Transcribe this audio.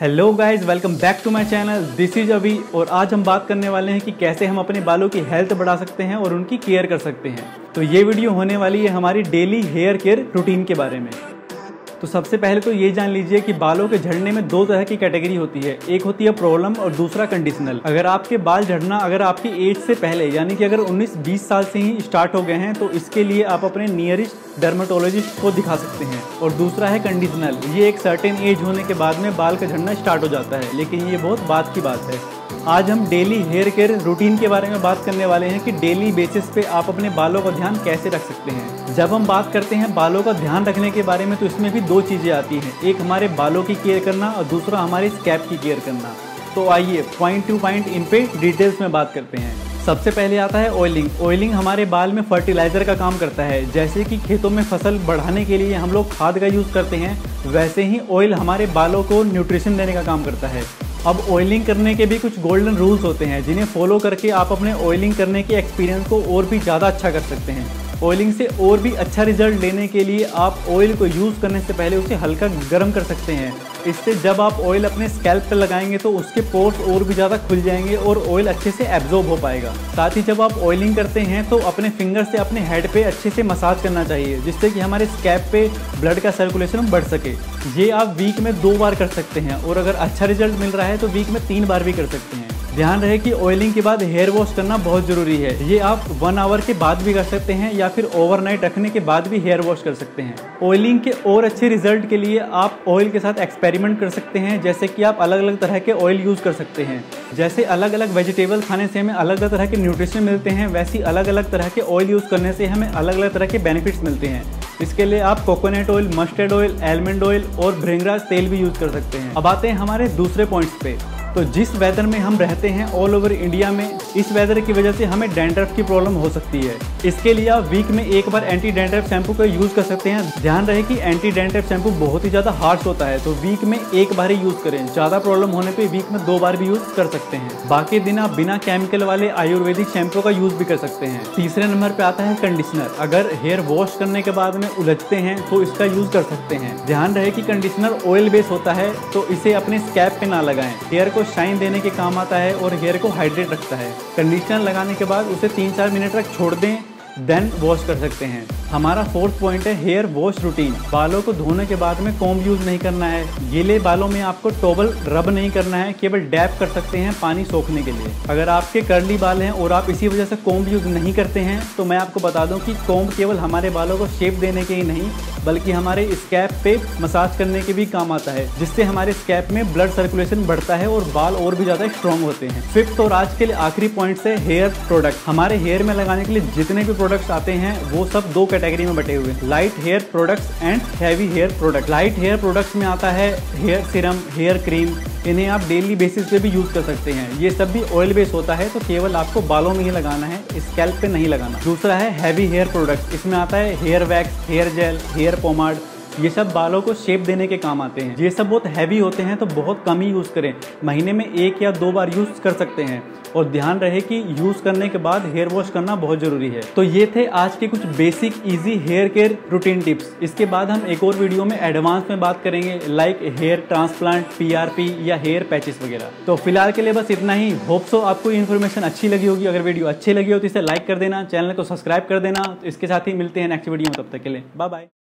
Hello guys, welcome back to my channel. This is Abhi और आज हम बात करने वाले हैं कि कैसे हम अपने बालों की हेल्थ बढ़ा सकते हैं और उनकी केयर कर सकते हैं। तो ये वीडियो होने वाली है हमारी डेली हेयर केयर रूटीन के बारे में। तो सबसे पहले तो ये जान लीजिए कि बालों के झड़ने में दो तरह की कैटेगरी होती है, एक होती है प्रॉब्लम और दूसरा कंडीशनल। अगर आपके बाल झड़ना अगर आपकी एज से पहले यानी कि अगर 19-20 साल से ही स्टार्ट हो गए हैं तो इसके लिए आप अपने नियरेस्ट डर्मेटोलॉजिस्ट को दिखा सकते हैं। और दूसरा है कंडीशनल, ये एक सर्टेन एज होने के बाद में बाल का झड़ना स्टार्ट हो जाता है, लेकिन ये बहुत बात की बात है। आज हम डेली हेयर केयर रूटीन के बारे में बात करने वाले हैं कि डेली बेसिस पे आप अपने बालों का ध्यान कैसे रख सकते हैं। जब हम बात करते हैं बालों का ध्यान रखने के बारे में तो इसमें भी दो चीज़ें आती हैं, एक हमारे बालों की केयर करना और दूसरा हमारी स्कैल्प की केयर करना। तो आइए पॉइंट टू पॉइंट इन पे डिटेल्स में बात करते हैं। सबसे पहले आता है ऑयलिंग। ऑयलिंग हमारे बाल में फर्टिलाइजर का काम करता है। जैसे कि खेतों में फसल बढ़ाने के लिए हम लोग खाद का यूज़ करते हैं, वैसे ही ऑयल हमारे बालों को न्यूट्रिशन देने का काम करता है। अब ऑयलिंग करने के भी कुछ गोल्डन रूल्स होते हैं जिन्हें फॉलो करके आप अपने ऑयलिंग करने के एक्सपीरियंस को और भी ज़्यादा अच्छा कर सकते हैं। ऑयलिंग से और भी अच्छा रिजल्ट लेने के लिए आप ऑयल को यूज़ करने से पहले उसे हल्का गर्म कर सकते हैं। इससे जब आप ऑयल अपने स्कैल्प पर लगाएंगे तो उसके पोर्स और भी ज़्यादा खुल जाएंगे और ऑयल अच्छे से एब्जॉर्ब हो पाएगा। साथ ही जब आप ऑयलिंग करते हैं तो अपने फिंगर से अपने हेड पे अच्छे से मसाज करना चाहिए, जिससे कि हमारे स्कैल्प पे ब्लड का सर्कुलेशन बढ़ सके। ये आप वीक में 2 बार कर सकते हैं और अगर अच्छा रिजल्ट मिल रहा है तो वीक में 3 बार भी कर सकते हैं। ध्यान रहे कि ऑयलिंग के बाद हेयर वॉश करना बहुत ज़रूरी है। ये आप 1 आवर के बाद भी कर सकते हैं या फिर ओवरनाइट रखने के बाद भी हेयर वॉश कर सकते हैं। ऑयलिंग के और अच्छे रिजल्ट के लिए आप ऑयल के साथ एक्सपेरिमेंट कर सकते हैं, जैसे कि आप अलग अलग तरह के ऑयल यूज़ कर सकते हैं। जैसे अलग अलग वेजिटेबल खाने से हमें अलग अलग तरह के न्यूट्रिशन मिलते हैं, वैसी अलग अलग तरह के ऑयल यूज़ करने से हमें अलग अलग तरह के बेनिफिट्स मिलते हैं। इसके लिए आप coconut oil, mustard oil, almond oil और भृंगराज तेल भी यूज़ कर सकते हैं। अब आते हैं हमारे दूसरे पॉइंट्स पे। तो जिस वेदर में हम रहते हैं ऑल ओवर इंडिया में, इस वेदर की वजह से हमें डैंड्रफ की प्रॉब्लम हो सकती है। इसके लिए आप वीक में 1 बार एंटी डैंड्रफ शैम्पू का यूज़ कर सकते हैं। ध्यान रहे कि एंटी डैंड्रफ शैम्पू बहुत ही ज़्यादा हार्श होता है, तो वीक में 1 बार ही यूज़ करें। ज़्यादा प्रॉब्लम होने पे वीक में 2 बार भी यूज़ कर सकते हैं। बाकी दिन आप बिना केमिकल वाले आयुर्वेदिक शैम्पू का यूज़ भी कर सकते हैं। तीसरे नंबर पर आता है कंडीशनर। अगर हेयर वॉश करने के बाद में उलझते हैं तो इसका यूज़ कर सकते हैं। ध्यान रहे कि कंडीशनर ऑयल बेस होता है, तो इसे अपने स्कैल्प पे ना लगाएं। हेयर को शाइन देने के काम आता है और हेयर को हाइड्रेट रखता है। कंडीशनर लगाने के बाद उसे 3-4 मिनट तक छोड़ दें, देन वॉश कर सकते हैं। हमारा 4th पॉइंट है हेयर वॉश रूटीन। बालों को धोने के बाद में कॉम्ब यूज़ नहीं करना है। गीले बालों में आपको टॉवल रब नहीं करना है, केवल डैप कर सकते हैं पानी सोखने के लिए। अगर आपके कर्ली बाल हैं और आप इसी वजह से कॉम्ब यूज़ नहीं करते हैं तो मैं आपको बता दूं कि कॉम्ब केवल हमारे बालों को शेप देने के ही नहीं बल्कि हमारे स्कैल्प पे मसाज करने के भी काम आता है, जिससे हमारे स्कैल्प में ब्लड सर्कुलेशन बढ़ता है और बाल और भी ज़्यादा स्ट्रॉन्ग होते हैं। 5th और आज के लिए आखिरी पॉइंट है हेयर प्रोडक्ट। हमारे हेयर में लगाने के लिए जितने भी प्रोडक्ट्स आते हैं वो सब 2 कैटेगरी में बटे हुए हैं, light hair products and heavy hair product. Light hair products में आता है हेयर सीरम, हेयर क्रीम। इन्हें आप डेली बेसिस पे भी यूज़ कर सकते हैं। ये सब भी ऑयल बेस होता है, तो केवल आपको बालों में ही लगाना है, स्कैल्प पे नहीं लगाना। दूसरा है हैवी हेयर प्रोडक्ट्स। इसमें आता है hair wax, hair gel, hair pomade. ये सब बालों को शेप देने के काम आते हैं। ये सब बहुत हैवी होते हैं तो बहुत कम ही यूज़ करें। महीने में 1 या 2 बार यूज़ कर सकते हैं। और ध्यान रहे कि यूज़ करने के बाद हेयर वॉश करना बहुत ज़रूरी है। तो ये थे आज के कुछ basic easy hair care routine tips. इसके बाद हम एक और वीडियो में एडवांस में बात करेंगे, लाइक हेयर ट्रांसप्लांट, PRP या हेयर पैचेस वगैरह। तो फिलहाल के लिए बस इतना ही। होप सो आपको इन्फॉर्मेशन अच्छी लगी होगी। अगर वीडियो अच्छी लगी हो तो इसे लाइक कर देना, चैनल को सब्सक्राइब कर देना। इसके साथ ही मिलते हैं नेक्स्ट वीडियो में, तब तक के लिए बाय बाय।